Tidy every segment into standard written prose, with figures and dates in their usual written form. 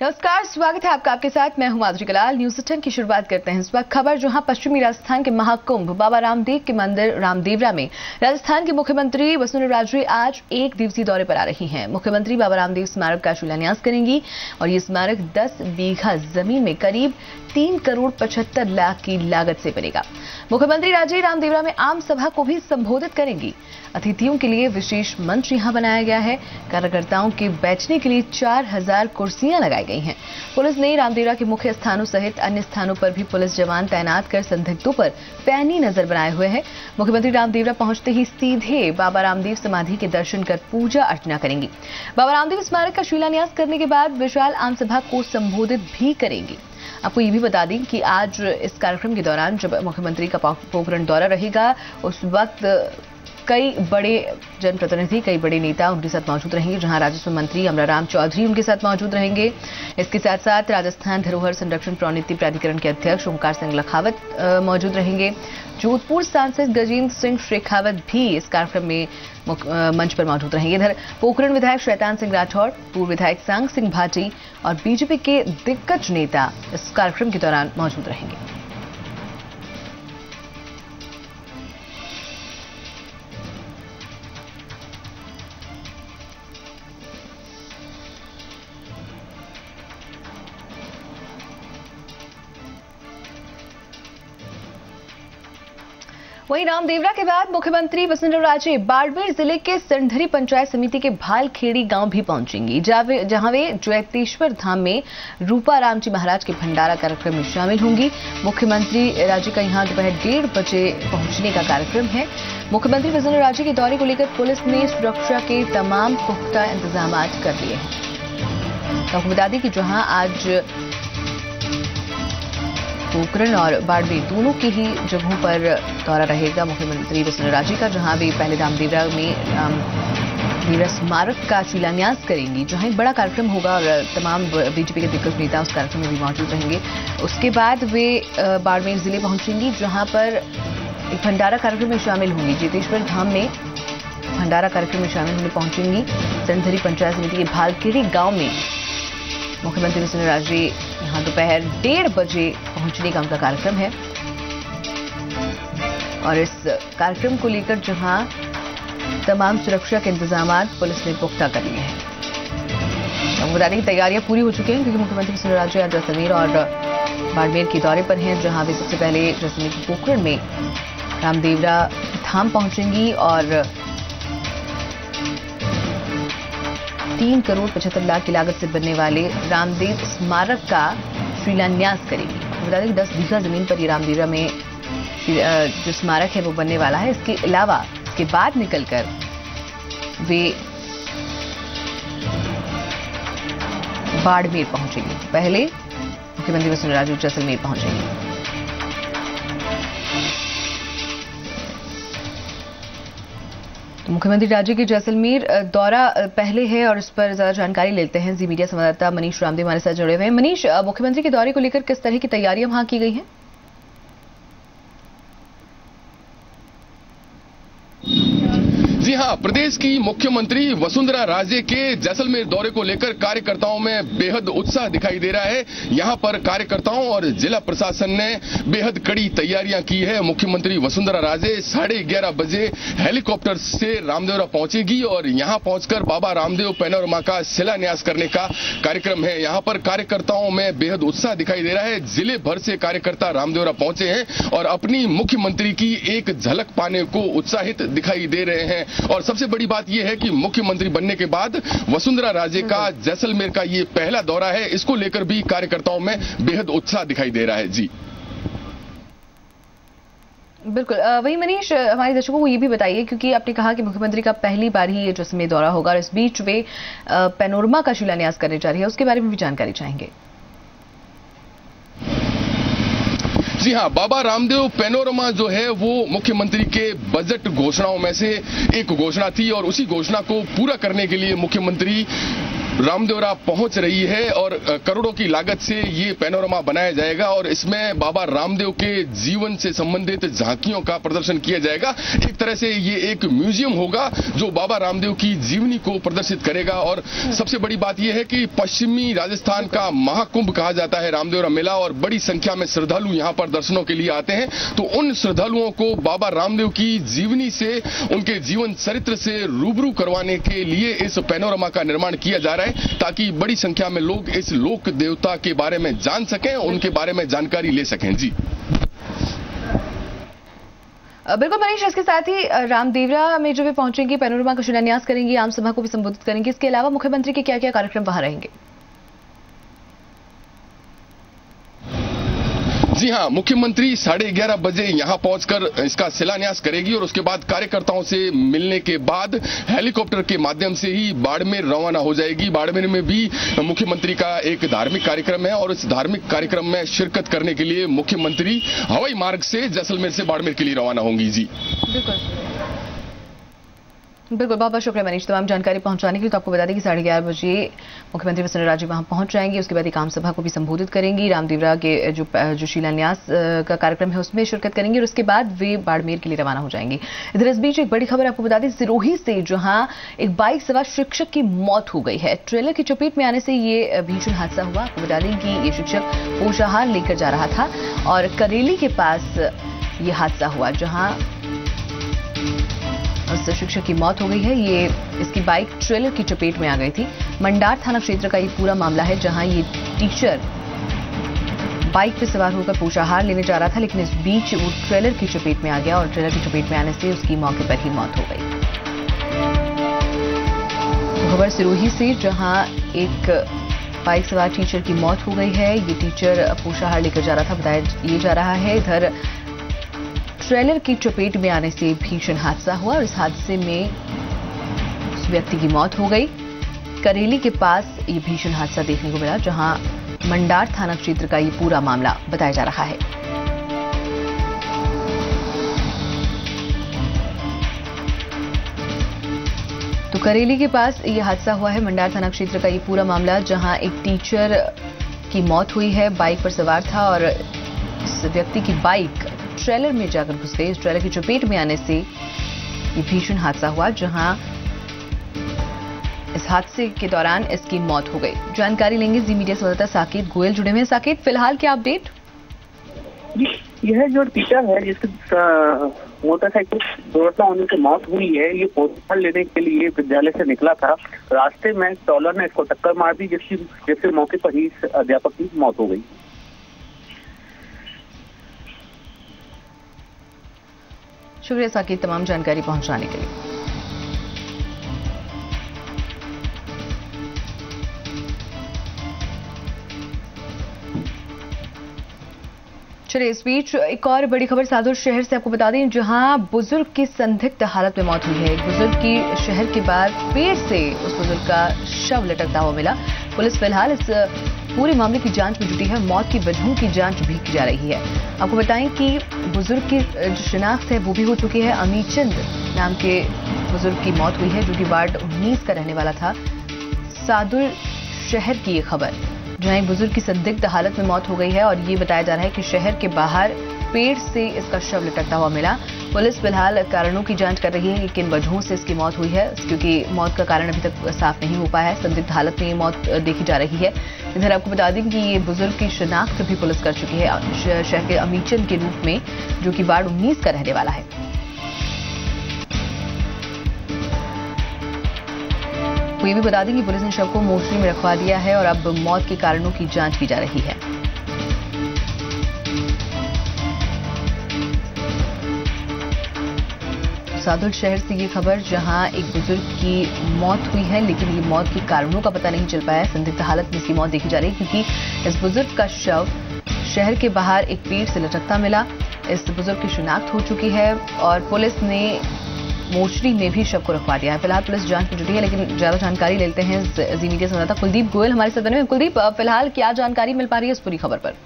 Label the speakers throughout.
Speaker 1: नमस्कार, स्वागत है आपका। आपके साथ मैं हूं माधुरी कलाल। न्यूज 10 की शुरुआत करते हैं इस वक्त खबर जहां पश्चिमी राजस्थान के महाकुंभ बाबा रामदेव के मंदिर रामदेवरा में राजस्थान के मुख्यमंत्री वसुंधरा राजे आज 1 दिवसीय दौरे पर आ रही हैं। मुख्यमंत्री बाबा रामदेव स्मारक का शिलान्यास करेंगी और ये स्मारक 10 बीघा जमीन में करीब 3 करोड़ 75 लाख की लागत से बनेगा। मुख्यमंत्री राजे रामदेवरा में आम सभा को भी संबोधित करेंगी। अतिथियों के लिए विशेष मंच यहां बनाया गया है। कार्यकर्ताओं के बैठने के लिए 4000 कुर्सियां लगाई गई हैं। पुलिस ने रामदेवरा के मुख्य स्थानों सहित अन्य स्थानों पर भी पुलिस जवान तैनात कर संदिग्धों पर पैनी नजर बनाए हुए हैं। मुख्यमंत्री रामदेवरा पहुंचते ही सीधे बाबा रामदेव समाधि के दर्शन कर पूजा अर्चना करेंगी। बाबा रामदेव स्मारक का शिलान्यास करने के बाद विशाल आम सभा को संबोधित भी करेंगी। आपको ये भी बता दें कि आज इस कार्यक्रम के दौरान जब मुख्यमंत्री का पोखरण दौरा रहेगा उस वक्त कई बड़े जनप्रतिनिधि, कई बड़े नेता उनके साथ मौजूद रहेंगे, जहां राजस्व मंत्री अमराराम चौधरी उनके साथ मौजूद रहेंगे। इसके साथ साथ राजस्थान धरोहर संरक्षण प्रोन्नति प्राधिकरण के अध्यक्ष ओंकार सिंह लखावत मौजूद रहेंगे। जोधपुर सांसद गजेंद्र सिंह शेखावत भी इस कार्यक्रम में मंच पर मौजूद रहेंगे। इधर पोखरण विधायक शैतान सिंह राठौड़, पूर्व विधायक सांग सिंह भाटी और बीजेपी के दिग्गज नेता इस कार्यक्रम के दौरान मौजूद रहेंगे। वहीं रामदेवरा के बाद मुख्यमंत्री वसुंधरा राजे बाड़मेर जिले के सिरंधरी पंचायत समिति के भालखेड़ी गांव भी पहुंचेंगी, जहां वे जैतेश्वर धाम में रूपा राम जी महाराज के भंडारा कार्यक्रम में शामिल होंगी। मुख्यमंत्री राजे का यहां दोपहर 1:30 बजे पहुंचने का कार्यक्रम है। मुख्यमंत्री वसुंधरा राजे के दौरे को लेकर पुलिस ने सुरक्षा के तमाम पुख्ता इंतजाम कर लिए हैं। आपको बता दें कि जहां आज पोखरण और बाड़मेर दोनों की ही जगहों पर दौरा रहेगा मुख्यमंत्री वसुंधरा राजे का, जहां वे पहले रामदेवरा में रामदेवरा स्मारक का शिलान्यास करेंगी, जहां एक बड़ा कार्यक्रम होगा और तमाम बीजेपी के दिग्गज नेता उस कार्यक्रम में भी मौजूद रहेंगे। उसके बाद वे बाड़मेर जिले पहुंचेंगी, जहां पर एक भंडारा कार्यक्रम में शामिल होंगी। जैतेश्वर धाम में भंडारा कार्यक्रम में शामिल होने पहुंचेंगी। सिरंधरी पंचायत समिति के भालखेड़ी गांव में मुख्यमंत्री वसुंधरा राजे यहां दोपहर 1:30 बजे पहुंचने का उनका कार्यक्रम है और इस कार्यक्रम को लेकर जहां तमाम सुरक्षा के इंतजाम पुलिस ने पुख्ता कर लिए हैं। आपको बता दें कि तैयारियां पूरी हो चुकी हैं, क्योंकि मुख्यमंत्री वसुंधरा राजे आज जैसलमेर और बाड़मेर के दौरे पर हैं, जहां वे सबसे पहले जैसलमेर के पोखरण में रामदेवरा धाम पहुंचेंगी और 3 करोड़ 75 लाख की लागत से बनने वाले रामदेव स्मारक का शिलान्यास करेगी। बता दें कि 10 बीघा जमीन पर ये रामदेवरा में जो स्मारक है वो बनने वाला है। इसके अलावा इसके बाद निकलकर वे बाड़मेर पहुंचेंगे। पहले मुख्यमंत्री वसुंधरा राजे जैसलमेर पहुंचेंगे। तो मुख्यमंत्री राजे के जैसलमेर दौरा पहले है और इस पर ज्यादा जानकारी लेते हैं। जी मीडिया संवाददाता मनीष रामदेव हमारे साथ जुड़े हुए हैं। मनीष, मुख्यमंत्री के दौरे को लेकर किस तरह की तैयारियां वहां की गई हैं?
Speaker 2: जी हां, प्रदेश की मुख्यमंत्री वसुंधरा राजे के जैसलमेर दौरे को लेकर कार्यकर्ताओं में बेहद उत्साह दिखाई दे रहा है। यहां पर कार्यकर्ताओं और जिला प्रशासन ने बेहद कड़ी तैयारियां की है। मुख्यमंत्री वसुंधरा राजे 11:30 बजे हेलीकॉप्टर से रामदेवरा पहुंचेगी और यहां पहुंचकर बाबा रामदेव पैनोरमा का शिलान्यास करने का कार्यक्रम है। यहां पर कार्यकर्ताओं में बेहद उत्साह दिखाई दे रहा है। जिले भर से कार्यकर्ता रामदेवरा पहुंचे हैं और अपनी मुख्यमंत्री की एक झलक पाने को उत्साहित दिखाई दे रहे हैं। और सबसे बड़ी बात यह है कि मुख्यमंत्री बनने के बाद वसुंधरा राजे का जैसलमेर का ये पहला दौरा है। इसको लेकर भी कार्यकर्ताओं में बेहद उत्साह दिखाई दे रहा है। जी
Speaker 1: बिल्कुल। वही मनीष, हमारे दर्शकों को ये भी बताइए, क्योंकि आपने कहा कि मुख्यमंत्री का पहली बार ही ये जैसलमेर दौरा होगा और इस बीच वे पैनोरमा का शिलान्यास करने जा रही है, उसके बारे में भी जानकारी चाहेंगे।
Speaker 2: जी हां, बाबा रामदेव पैनोरमा जो है वो मुख्यमंत्री के बजट घोषणाओं में से एक घोषणा थी और उसी घोषणा को पूरा करने के लिए मुख्यमंत्री रामदेवरा पहुंच रही है और करोड़ों की लागत से ये पैनोरमा बनाया जाएगा और इसमें बाबा रामदेव के जीवन से संबंधित झांकियों का प्रदर्शन किया जाएगा। एक तरह से ये एक म्यूजियम होगा जो बाबा रामदेव की जीवनी को प्रदर्शित करेगा। और सबसे बड़ी बात यह है कि पश्चिमी राजस्थान का महाकुंभ कहा जाता है रामदेवरा मेला और बड़ी संख्या में श्रद्धालु यहां पर दर्शनों के लिए आते हैं। तो उन श्रद्धालुओं को बाबा रामदेव की जीवनी से, उनके जीवन चरित्र से रूबरू करवाने के लिए इस पैनोरमा का निर्माण किया जा रहा है ताकि बड़ी संख्या में लोग इस लोक देवता के बारे में जान सकें, उनके बारे में जानकारी ले सकें। जी
Speaker 1: बिल्कुल मनीष, इसके साथ ही रामदेवरा में जो वे पहुंचेंगे, पैनोरमा का शिलान्यास करेंगे, आम सभा को भी संबोधित करेंगे। इसके अलावा मुख्यमंत्री के क्या क्या कार्यक्रम वहां रहेंगे?
Speaker 2: जी हां, मुख्यमंत्री 11:30 बजे यहां पहुंचकर इसका शिलान्यास करेगी और उसके बाद कार्यकर्ताओं से मिलने के बाद हेलीकॉप्टर के माध्यम से ही बाड़मेर रवाना हो जाएगी। बाड़मेर में भी मुख्यमंत्री का एक धार्मिक कार्यक्रम है और इस धार्मिक कार्यक्रम में शिरकत करने के लिए मुख्यमंत्री हवाई मार्ग से जैसलमेर से बाड़मेर के लिए रवाना होंगी। जी
Speaker 1: बिल्कुल, बहुत बहुत शुक्रिया मनीष तमाम जानकारी पहुंचाने के लिए। तो आपको बता दें कि 11:30 बजे मुख्यमंत्री वसुंधरा राजे वहां पहुंच जाएंगे। उसके बाद एक आम सभा को भी संबोधित करेंगी। रामदेवरा के जो शिलान्यास का कार्यक्रम है उसमें शिरकत करेंगे और उसके बाद वे बाड़मेर के लिए रवाना हो जाएंगे। इधर इस बीच एक बड़ी खबर आपको बता दें, सिरोही से जहां एक बाइक सवार शिक्षक की मौत हो गई है। ट्रेलर की चपेट में आने से ये भीषण हादसा हुआ। आपको बता दें कि ये शिक्षक पोषाहार लेकर जा रहा था और करेली के पास ये हादसा हुआ जहां उस शिक्षक की मौत हो गई है। ये इसकी बाइक ट्रेलर की चपेट में आ गई थी। मंडार थाना क्षेत्र का ये पूरा मामला है जहां ये टीचर बाइक पे सवार होकर पोषाहार लेने जा रहा था, लेकिन इस बीच वो ट्रेलर की चपेट में आ गया और ट्रेलर की चपेट में आने से उसकी मौके पर ही मौत हो गई। खबर सिरोही से जहां एक बाइक सवार टीचर की मौत हो गई है। ये टीचर पोषाहार लेकर जा रहा था, बताया ये जा रहा है। इधर ट्रेलर की चपेट में आने से भीषण हादसा हुआ और इस हादसे में उस व्यक्ति की मौत हो गई। करेली के पास ये भीषण हादसा देखने को मिला जहां मंडार थाना क्षेत्र का ये पूरा मामला बताया जा रहा है। तो करेली के पास ये हादसा हुआ है, मंडार थाना क्षेत्र का ये पूरा मामला जहां एक टीचर की मौत हुई है, बाइक पर सवार था और इस व्यक्ति की बाइक ट्रेलर में जाकर घुस गई। इस ट्रेलर की चपेट में आने से ये भीषण हादसा हुआ जहां इस हादसे के दौरान इसकी मौत हो गई। जानकारी लेंगे जी मीडिया संवाददाता साकेत गोयल जुड़े हुए हैं। साकेत, फिलहाल क्या अपडेट?
Speaker 3: यह जो टीचर है जिसकी मोटरसाइकिल दुर्घटना होने से मौत हुई है, ये पोषाहार लेने के लिए विद्यालय से निकला था। रास्ते में ट्रॉलर ने इसको टक्कर मार दी जिससे मौके पर ही अध्यापक की मौत हो गई।
Speaker 1: शुक्रिया साकेत तमाम जानकारी पहुंचाने के लिए। चलिए इस बीच एक और बड़ी खबर सादुल शहर से आपको बता दें जहां बुजुर्ग की संदिग्ध हालत में मौत हुई है। एक बुजुर्ग की शहर के बाद पेड़ से उस बुजुर्ग का शव लटकता हुआ मिला। पुलिस फिलहाल इस पूरे मामले की जांच में जुटी है। मौत की वजहों की जांच भी की जा रही है। आपको बताएं कि बुजुर्ग की जो शिनाख्त है वो भी हो चुकी है। अमीचंद नाम के बुजुर्ग की मौत हुई है जो कि वार्ड 19 का रहने वाला था। सादुल शहर की ये खबर जहां एक बुजुर्ग की संदिग्ध हालत में मौत हो गई है और ये बताया जा रहा है कि शहर के बाहर पेड़ से इसका शव लटकता हुआ मिला। पुलिस फिलहाल कारणों की जांच कर रही है कि किन वजहों से इसकी मौत हुई है, क्योंकि मौत का कारण अभी तक साफ नहीं हो पाया है। संदिग्ध हालत में ये मौत देखी जा रही है। इधर आपको बता दें कि ये बुजुर्ग की शिनाख्त भी पुलिस कर चुकी है शहर के अमीचंद के रूप में, जो कि वार्ड 19 का रहने वाला है। ये भी बता दें कि पुलिस ने शव को मोर्चरी में रखवा दिया है और अब मौत के कारणों की जांच की जा रही है। सादुल शहर से ये खबर जहां एक बुजुर्ग की मौत हुई है, लेकिन ये मौत के कारणों का पता नहीं चल पाया। संदिग्ध हालत में इसकी मौत देखी जा रही है क्योंकि इस बुजुर्ग का शव शहर के बाहर एक पेड़ से लटकता मिला। इस बुजुर्ग की शिनाख्त हो चुकी है और पुलिस ने मोर्चरी में भी शव को रखवा दिया है। फिलहाल पुलिस जांच में जुटी है, लेकिन ज्यादा जानकारी लेते हैं जी मीडिया संवाददाता कुलदीप गोयल हमारे साथ बने हुए। कुलदीप, फिलहाल क्या जानकारी मिल पा रही है इस पूरी खबर पर?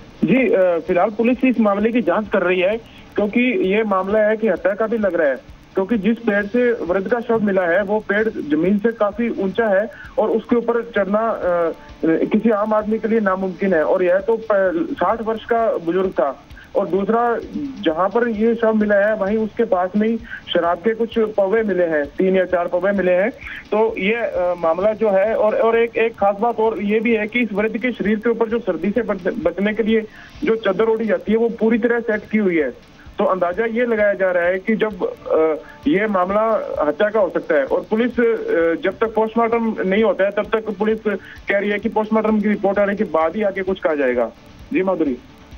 Speaker 4: जी, फिलहाल पुलिस इस मामले की जांच कर रही है क्योंकि ये मामला है कि हत्या का भी लग रहा है। क्योंकि जिस पेड़ से वृद्ध का शव मिला है वो पेड़ जमीन से काफी ऊंचा है और उसके ऊपर चढ़ना किसी आम आदमी के लिए नामुमकिन है। और यह तो 60 वर्ष का बुजुर्ग था। और दूसरा, जहां पर ये शव मिला है वहीं उसके पास में ही शराब के कुछ पौवे मिले हैं, 3 या 4 पौवे मिले हैं। तो ये मामला जो है, और एक खास बात और ये भी है कि इस वृद्ध के शरीर के ऊपर जो सर्दी से बचने के लिए जो चादर ओढ़ी जाती है वो पूरी तरह सेट की हुई है। तो अंदाजा ये लगाया जा रहा है कि जब ये मामला हत्या का हो सकता है। और पुलिस जब तक पोस्टमार्टम नहीं होता है तब तक पुलिस कह रही है कि पोस्टमार्टम की रिपोर्ट आने के बाद ही आगे कुछ कहा जाएगा। जी माधुरी।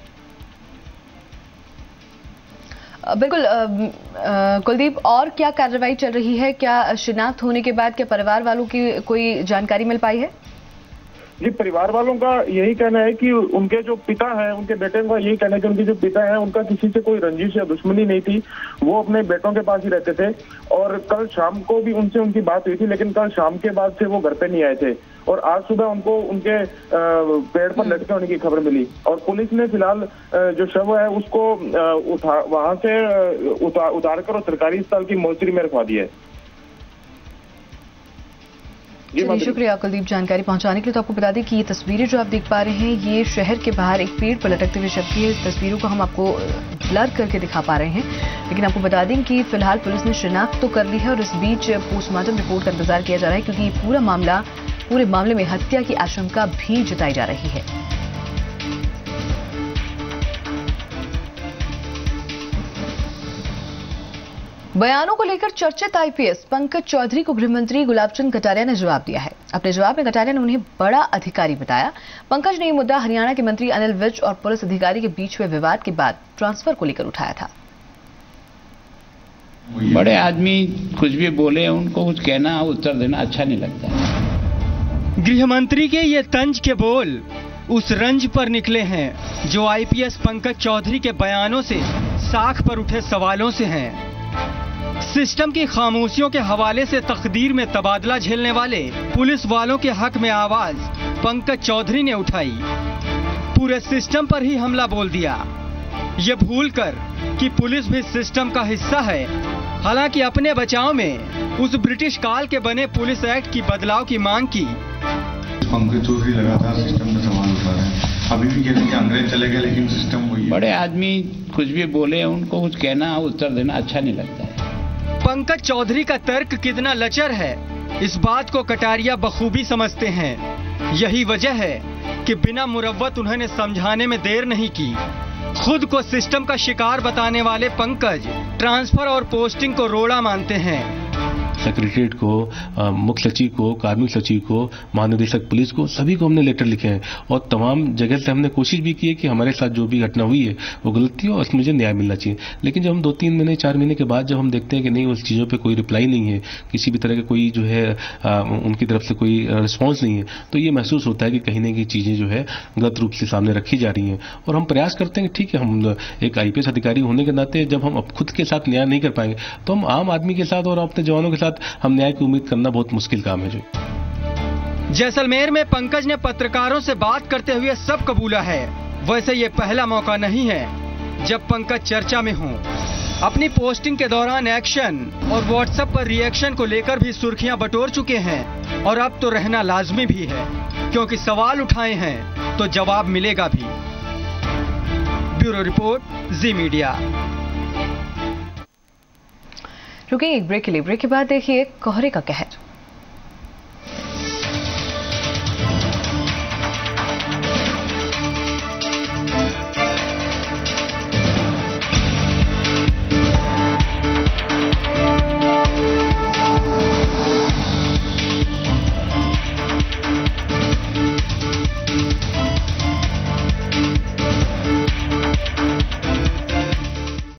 Speaker 1: बिल्कुल कुलदीप, और क्या कार्रवाई चल रही है? क्या शिनाख्त होने के बाद क्या परिवार वालों की कोई जानकारी मिल पाई है?
Speaker 4: जी, परिवार वालों का यही कहना है कि उनके जो पिता हैं, उनके बेटे का यही कहना है कि उनके जो पिता हैं उनका किसी से कोई रंजिश या दुश्मनी नहीं थी। वो अपने बेटों के पास ही रहते थे और कल शाम को भी उनसे उनकी बात हुई थी, लेकिन कल शाम के बाद से वो घर पे नहीं आए थे। और आज सुबह उनको उनके पेड़ पर लटके होने की खबर मिली और पुलिस ने फिलहाल जो शव है उसको वहां से उतार कर और सरकारी अस्पताल की मोर्चरी में रखवा दिया है।
Speaker 1: शुक्रिया कुलदीप जानकारी पहुंचाने के लिए। तो आपको बता दें कि ये तस्वीरें जो आप देख पा रहे हैं ये शहर के बाहर एक पेड़ पर लटकते हुए शव की है। इस तस्वीरों को हम आपको ब्लर करके दिखा पा रहे हैं, लेकिन आपको बता दें कि फिलहाल पुलिस ने शिनाख्त तो कर ली है और इस बीच पोस्टमार्टम रिपोर्ट का इंतजार किया जा रहा है, क्योंकि पूरे मामले में हत्या की आशंका भी जताई जा रही है। बयानों को लेकर चर्चित आईपीएस पंकज चौधरी को गृहमंत्री गुलाबचंद कटारिया ने जवाब दिया है। अपने जवाब में कटारिया ने उन्हें बड़ा अधिकारी बताया। पंकज ने यह मुद्दा हरियाणा के मंत्री अनिल विज और पुलिस अधिकारी के बीच हुए विवाद के बाद ट्रांसफर को लेकर उठाया था।
Speaker 5: बड़े आदमी कुछ भी बोले, उनको कुछ कहना उत्तर देना अच्छा नहीं लगता।
Speaker 6: गृहमंत्री के ये तंज के बोल उस रंज पर निकले हैं जो आईपीएस पंकज चौधरी के बयानों से साख पर उठे सवालों से हैं। सिस्टम की खामोशियों के हवाले से तकदीर में तबादला झेलने वाले पुलिस वालों के हक में आवाज पंकज चौधरी ने उठाई। पूरे सिस्टम पर ही हमला बोल दिया, ये भूलकर कि पुलिस भी सिस्टम का हिस्सा है। हालांकि अपने बचाव में उस ब्रिटिश काल के बने पुलिस एक्ट की बदलाव की मांग की।
Speaker 7: पंकज चौधरी लगातार सिस्टम में सवाल उठा रहे हैं। अभी भी कहते हैं कि अंग्रेज चले गए लेकिन सिस्टम वही है।
Speaker 5: बड़े आदमी कुछ भी बोले, उनको कुछ कहना उत्तर देना अच्छा नहीं लगता है।
Speaker 6: पंकज चौधरी का तर्क कितना लचर है, इस बात को कटारिया बखूबी समझते हैं। यही वजह है कि बिना मुरव्वत उन्होंने समझाने में देर नहीं की। खुद को सिस्टम का शिकार बताने वाले पंकज ट्रांसफर और पोस्टिंग को रोड़ा मानते हैं।
Speaker 8: सेक्रेटरीट को, मुख्य सचिव को, कार्मिक सचिव को, महानिदेशक पुलिस को, सभी को हमने लेटर लिखे हैं और तमाम जगह से हमने कोशिश भी की है कि हमारे साथ जो भी घटना हुई है वो गलत थी और उसमें मुझे न्याय मिलना चाहिए। लेकिन जब हम 2-3 महीने 4 महीने के बाद जब हम देखते हैं कि नहीं, उस चीज़ों पर कोई रिप्लाई नहीं है, किसी भी तरह का कोई जो है उनकी तरफ से कोई रिस्पॉन्स नहीं है, तो ये महसूस होता है कि कहीं ना कहीं चीज़ें जो है गलत रूप से सामने रखी जा रही हैं। और हम प्रयास करते हैं कि ठीक है, हम एक आईपीएस अधिकारी होने के नाते जब हम खुद के साथ न्याय नहीं कर पाएंगे तो हम आम आदमी के साथ और अपने जवानों के साथ हम न्याय की उम्मीद करना बहुत मुश्किल काम है। जो
Speaker 6: जैसलमेर में पंकज ने पत्रकारों से बात करते हुए सब कबूला है। वैसे ये पहला मौका नहीं है जब पंकज चर्चा में हों। अपनी पोस्टिंग के दौरान एक्शन और व्हाट्सएप पर रिएक्शन को लेकर भी सुर्खियां बटोर चुके हैं और अब तो रहना लाजमी भी है, क्योंकि सवाल उठाए हैं तो जवाब मिलेगा भी। Bureau report, Zee media.
Speaker 1: रुकेंगे एक ब्रेक के लिए। ब्रेक के बाद देखिए कोहरे का कहर।